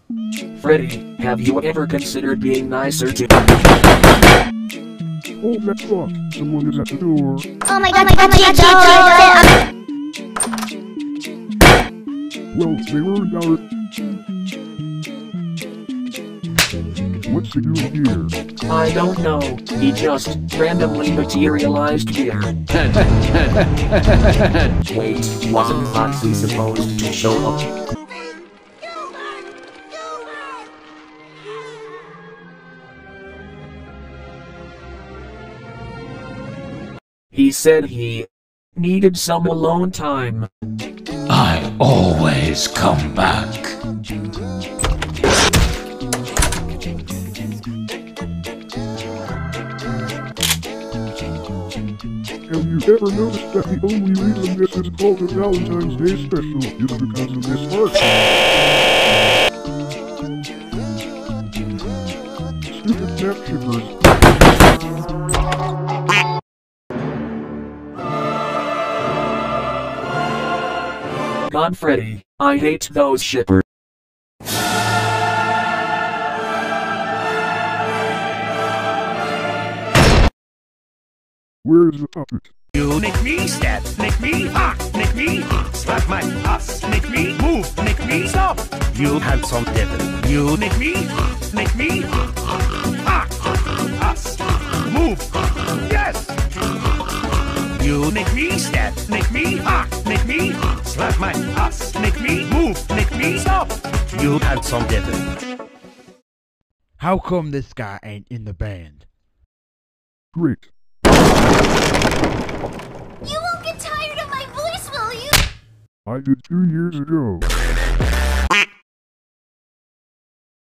Freddy, have you ever considered being nicer to— Oh, that's fuck. Someone is at the door. Oh my god, Well, they were our... What's he doing here? I don't know. He just randomly materialized here. Wait, wasn't Foxy supposed to show up? He said he needed some alone time. I always come back. Have you ever noticed that the only reason this is called a Valentine's Day special is because of this art? Stupid Fnaf shippers. God, Freddy, I hate those shippers. Where is the puppet? You nick me, stab, nick me, nick me, slap my ass, nick me, move, nick me, stop. You handsome devil. You nick me, ass, move, yes. You nick me, stab, nick me, slap my ass, nick me, move, nick me, stop. You handsome devil. How come this guy ain't in the band? Great. You won't get tired of my voice, will you? I did 2 years ago.